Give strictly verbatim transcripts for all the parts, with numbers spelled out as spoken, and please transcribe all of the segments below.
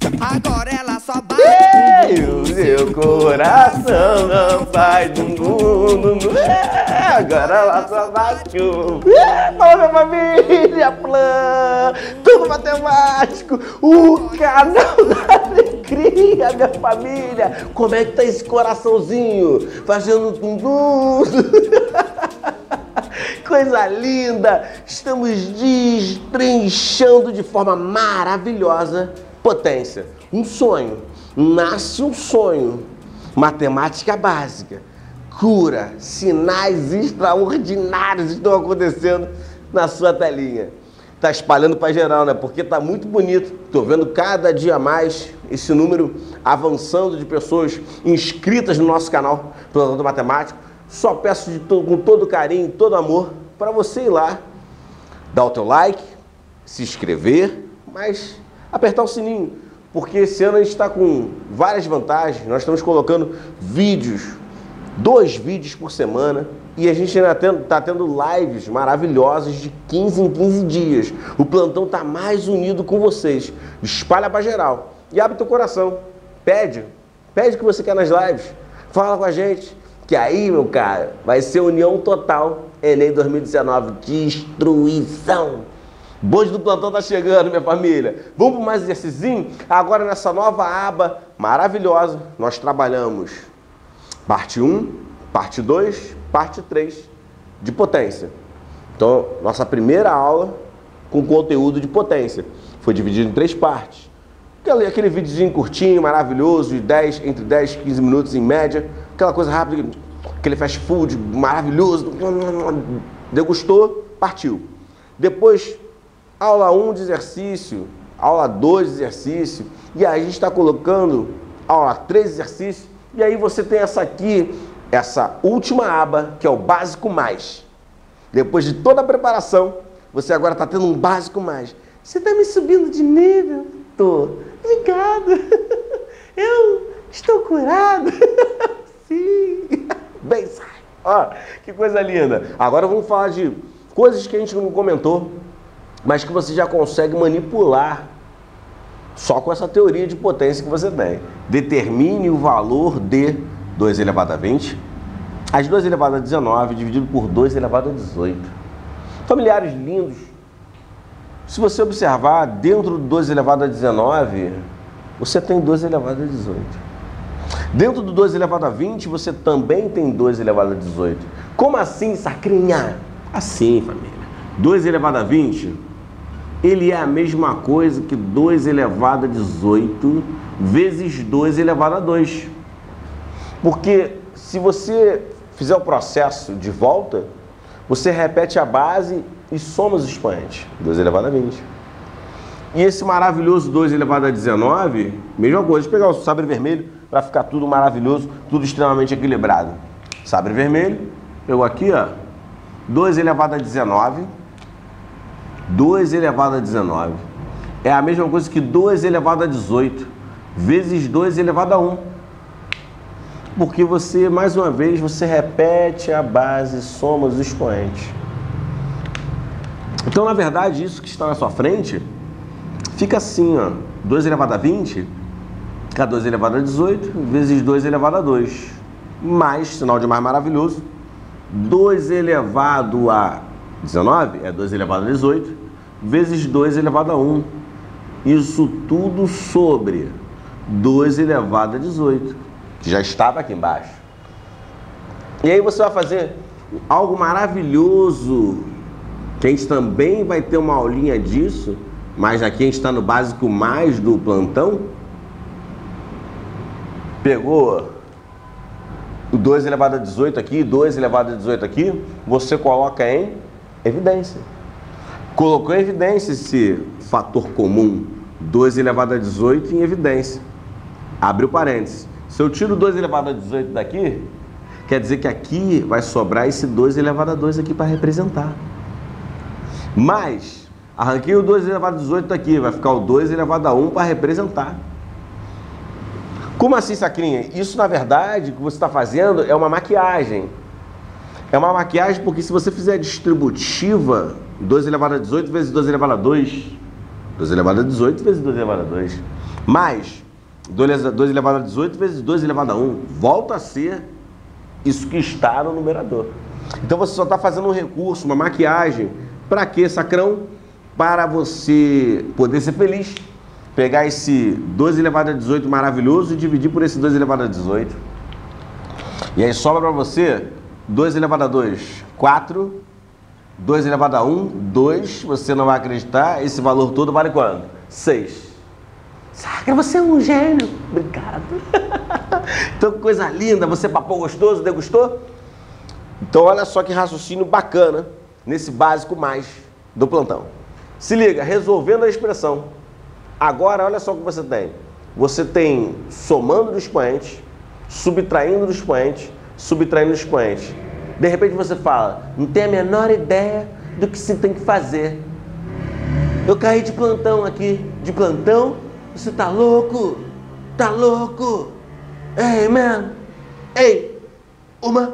Agora ela só bate. E o seu coração não faz dum dum dum dum. Agora ela só bate. Fala, minha família, Plan, tudo matemático, o canal da alegria, minha família. Como é que tá esse coraçãozinho? Fazendo dum dum. Coisa linda! Estamos destrinchando de forma maravilhosa potência. Um sonho. Nasce um sonho. Matemática básica. Cura. Sinais extraordinários estão acontecendo na sua telinha. Tá espalhando para geral, né? Porque tá muito bonito. Tô vendo cada dia mais esse número avançando de pessoas inscritas no nosso canal Plantão Matemático. Só peço de todo, com todo carinho, todo amor, para você ir lá, dar o teu like, se inscrever, mas apertar o sininho, porque esse ano a gente está com várias vantagens. Nós estamos colocando vídeos, dois vídeos por semana, e a gente ainda está tendo lives maravilhosas de quinze em quinze dias. O plantão está mais unido com vocês. Espalha para geral e abre teu coração. Pede, pede o que você quer nas lives, fala com a gente. Que aí, meu cara, vai ser união total. Enem dois mil e dezenove, destruição. Bonde do plantão tá chegando, minha família. Vamos para mais um exercício? Agora nessa nova aba maravilhosa, nós trabalhamos parte um, parte dois, parte três de potência. Então, nossa primeira aula com conteúdo de potência foi dividida em três partes. Aquele, aquele videozinho curtinho, maravilhoso, de dez, entre dez e quinze minutos em média. Aquela coisa rápida, aquele fast food maravilhoso. Degustou, partiu. Depois, aula um de exercício, aula dois de exercício. E aí a gente está colocando aula três de exercício. E aí você tem essa aqui, essa última aba, que é o básico mais. Depois de toda a preparação, você agora está tendo um básico mais. Você está me subindo de nível? Tô. Obrigado. Eu estou curado. Sim. Bem, sai. Ó, que coisa linda. Agora vamos falar de coisas que a gente não comentou, mas que você já consegue manipular só com essa teoria de potência que você tem. Determine o valor de dois elevado a vinte, as dois elevado a dezenove, dividido por dois elevado a dezoito. Familiares lindos. Se você observar, dentro do dois elevado a dezenove, você tem dois elevado a dezoito. Dentro do dois elevado a vinte, você também tem dois elevado a dezoito. Como assim, sacrinha? Assim, família. dois elevado a vinte, ele é a mesma coisa que dois elevado a dezoito vezes dois elevado a dois. Porque se você fizer o processo de volta, você repete a base e soma os expoentes. dois elevado a vinte. E esse maravilhoso dois elevado a dezenove, mesma coisa, pegar o sabre vermelho para ficar tudo maravilhoso, tudo extremamente equilibrado. Sabre vermelho, pegou aqui, ó, dois elevado a dezenove, dois elevado a dezenove. É a mesma coisa que dois elevado a dezoito, vezes dois elevado a um. Porque você, mais uma vez, você repete a base, soma os expoentes. Então, na verdade, isso que está na sua frente fica assim, ó, dois elevado a vinte, que é dois elevado a dezoito, vezes dois elevado a dois, mais, sinal de mais maravilhoso, dois elevado a dezenove, é dois elevado a dezoito, vezes dois elevado a um. Isso tudo sobre dois elevado a dezoito, que já estava aqui embaixo. E aí você vai fazer algo maravilhoso, que a gente também vai ter uma aulinha disso, mas aqui a gente está no básico mais do plantão. Pegou o dois elevado a dezoito aqui, dois elevado a dezoito aqui, você coloca em evidência. Colocou em evidência esse fator comum, dois elevado a dezoito em evidência. Abre o parênteses. Se eu tiro dois elevado a dezoito daqui, quer dizer que aqui vai sobrar esse dois elevado a dois aqui para representar. Mas arranquei o dois elevado a dezoito daqui, vai ficar o dois elevado a um para representar. Como assim, sacrinha? Isso, na verdade, o que você está fazendo é uma maquiagem. É uma maquiagem porque se você fizer distributiva, dois elevado a dezoito vezes dois elevado a dois, dois elevado a dezoito vezes dois elevado a dois, mais dois elevado a dezoito vezes dois elevado a um. Volta a ser isso que está no numerador. Então você só está fazendo um recurso, uma maquiagem. Para quê, sacrão? Para você poder ser feliz. Pegar esse dois elevado a dezoito maravilhoso e dividir por esse dois elevado a dezoito. E aí sobra para você dois elevado a dois, quatro. dois elevado a um, dois. Você não vai acreditar. Esse valor todo vale quanto? seis. Sacra, você é um gênio. Obrigado. Então, que coisa linda. Você papou gostoso, degustou? Então, olha só que raciocínio bacana nesse básico mais do plantão. Se liga, resolvendo a expressão. Agora, olha só o que você tem. Você tem somando do expoente, subtraindo do expoente, subtraindo do expoente. De repente você fala, não tem a menor ideia do que se tem que fazer. Eu caí de plantão aqui. De plantão? Você tá louco? Tá louco? Ei, man. Ei, uma.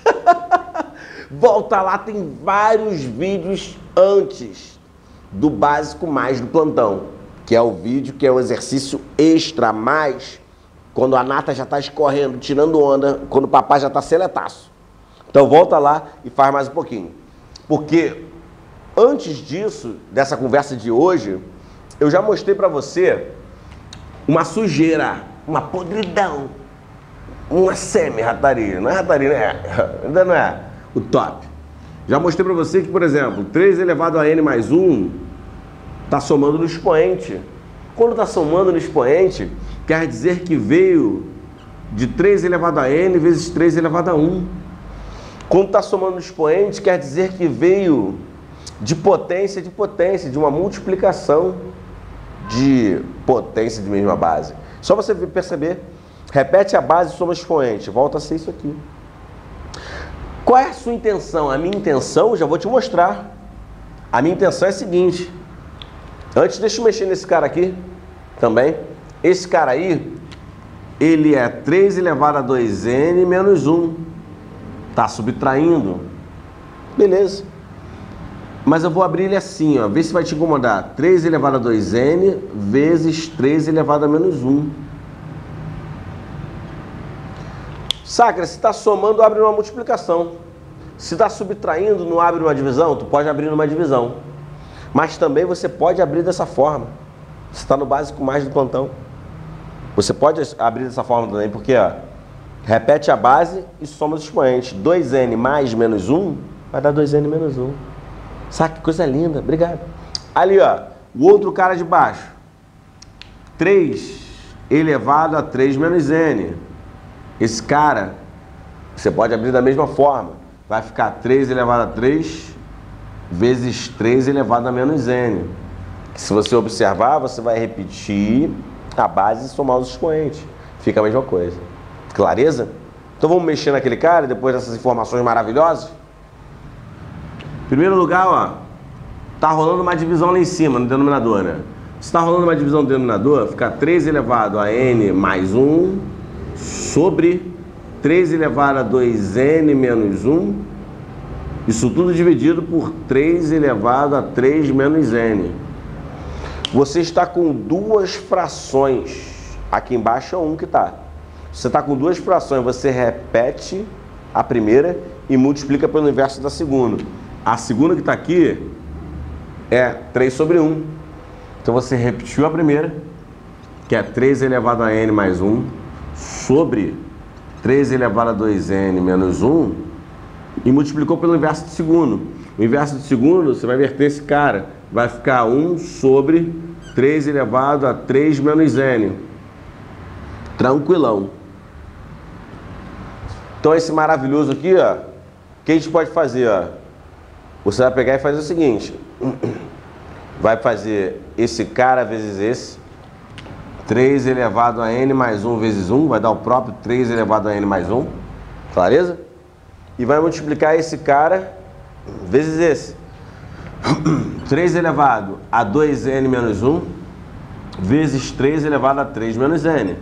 Volta lá, tem vários vídeos antes do básico mais do plantão, que é o vídeo, que é o exercício extra mais, quando a nata já está escorrendo, tirando onda, quando o papai já está seletaço. Então volta lá e faz mais um pouquinho. Porque antes disso, dessa conversa de hoje, eu já mostrei para você uma sujeira, uma podridão, uma semi-rataria. Não é rataria, né? Ainda não é o top. Já mostrei para você que, por exemplo, três elevado a n mais um está somando no expoente. Quando está somando no expoente, quer dizer que veio de três elevado a n vezes três elevado a um. Quando está somando no expoente, quer dizer que veio de potência de potência, de uma multiplicação de potência de mesma base. Só você perceber. Repete a base e soma o expoente. Volta a ser isso aqui. Qual é a sua intenção? A minha intenção, já vou te mostrar. A minha intenção é a seguinte. Antes, deixa eu mexer nesse cara aqui também. Esse cara aí, ele é três elevado a dois n menos um. Tá subtraindo. Beleza. Mas eu vou abrir ele assim, ó. Vê se vai te incomodar. três elevado a dois n vezes três elevado a menos um. Sacra, se está somando, abre uma multiplicação. Se está subtraindo, não abre uma divisão? Tu pode abrir numa divisão. Mas também você pode abrir dessa forma. Você está no básico mais do plantão. Você pode abrir dessa forma também, porque ó, repete a base e soma os expoentes. dois n mais menos um vai dar dois n menos um. Saca que coisa linda, obrigado. Ali, ó, o outro cara de baixo. três elevado a três menos n. Esse cara, você pode abrir da mesma forma. Vai ficar três elevado a três vezes três elevado a menos n. Se você observar, você vai repetir a base e somar os expoentes. Fica a mesma coisa. Clareza? Então vamos mexer naquele cara, depois dessas informações maravilhosas? Em primeiro lugar, ó, tá rolando uma divisão lá em cima, no denominador, né? Se tá rolando uma divisão no denominador, fica três elevado a n mais um sobre três elevado a dois n menos um. Isso tudo dividido por três elevado a três menos n. Você está com duas frações. Aqui embaixo é um que está. Você está com duas frações. Você repete a primeira e multiplica pelo inverso da segunda. A segunda que está aqui é três sobre um. Então você repetiu a primeira, que é três elevado a n mais um, sobre três elevado a dois n menos um, e multiplicou pelo inverso do segundo. O inverso do segundo, você vai inverter esse cara. Vai ficar um sobre três elevado a três menos n. Tranquilão. Então esse maravilhoso aqui, ó, o que a gente pode fazer, ó? Você vai pegar e fazer o seguinte. Vai fazer esse cara vezes esse. três elevado a n mais um vezes um. Vai dar o próprio três elevado a n mais um. Clareza? E vai multiplicar esse cara vezes esse. três elevado a dois n menos um vezes três elevado a três menos n.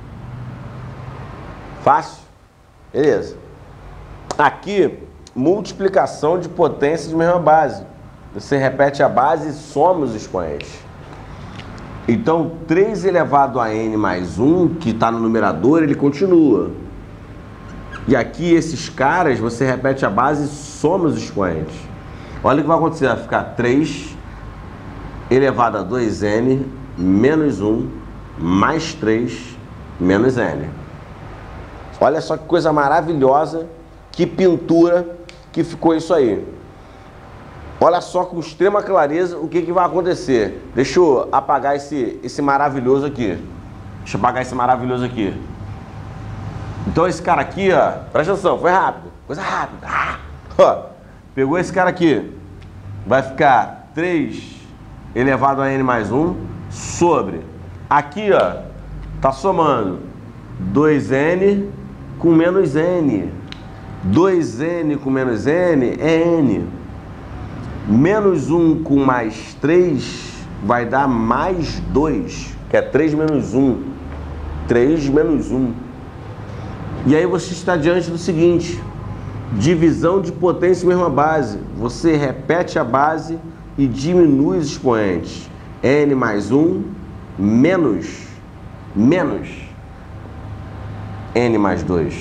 Fácil? Beleza. Aqui, multiplicação de potência de mesma base. Você repete a base e soma os expoentes. Então, três elevado a n mais um, que está no numerador, ele continua. E aqui, esses caras, você repete a base e soma os expoentes. Olha o que vai acontecer, vai ficar três elevado a dois n menos um mais três menos n. Olha só que coisa maravilhosa, que pintura que ficou isso aí. Olha só com extrema clareza o que, que vai acontecer. Deixa eu apagar esse, esse maravilhoso aqui. Deixa eu apagar esse maravilhoso aqui. Então esse cara aqui, ó, presta atenção, foi rápido, coisa rápida. Ah, ó, pegou esse cara aqui, vai ficar três elevado a n mais um sobre, aqui ó, tá somando dois n com menos n. dois n com menos n é n. Menos um com mais três vai dar mais dois, que é três menos um. três menos um. E aí você está diante do seguinte: divisão de potência em mesma base. Você repete a base e diminui os expoentes. N mais um menos, menos N mais dois.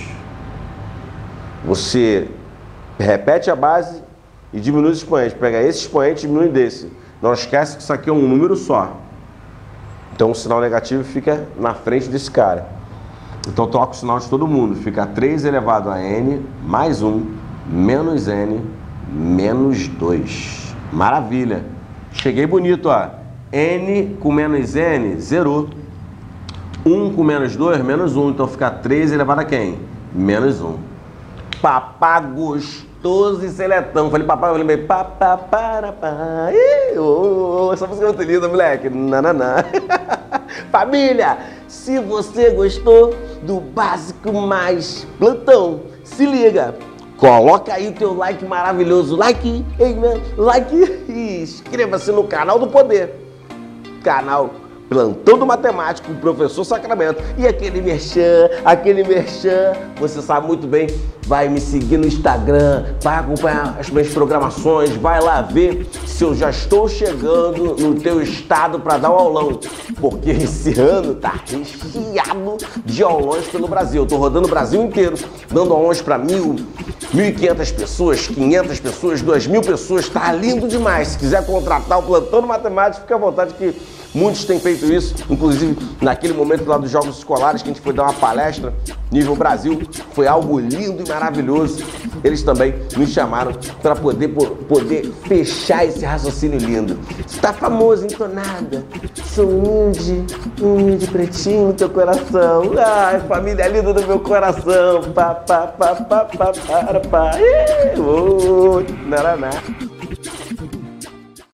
Você repete a base e diminui os expoentes. Pega esse expoente e diminui desse. Não esquece que isso aqui é um número só. Então o sinal negativo fica na frente desse cara. Então troca o sinal de todo mundo. Fica três elevado a n mais um menos n menos dois. Maravilha. Cheguei bonito, ó. N com menos n, zerou. um com menos dois, menos um. Então fica três elevado a quem? Menos um. Papá gostoso e seletão. Falei papá, eu lembrei papá, para, para. Essa música é muito linda, moleque. Nananá. Família, se você gostou do Básico Mais Plantão, se liga. Coloca aí o teu like maravilhoso. Like, amen, like. E inscreva-se no canal do Poder. Canal Plantão do Matemático, Professor Sacramento. E aquele merchan, aquele merchan, você sabe muito bem, vai me seguir no Instagram, vai acompanhar as minhas programações, vai lá ver se eu já estou chegando no teu estado para dar um aulão. Porque esse ano tá recheado de aulões pelo Brasil. Eu tô rodando o Brasil inteiro, dando aulões para mil, mil e quinhentas pessoas, quinhentas pessoas, duas mil pessoas. Tá lindo demais. Se quiser contratar o Plantão do Matemático, fica à vontade que muitos têm feito isso, inclusive naquele momento lá dos Jogos Escolares que a gente foi dar uma palestra nível Brasil, foi algo lindo e maravilhoso. Eles também me chamaram para poder, poder fechar esse raciocínio lindo. Você tá famoso, entonada, sou humilde, humilde pretinho no teu coração. Ai, família linda do meu coração. Pá, pá, pá, pá, pá, para, pá. Ih, oh, naraná.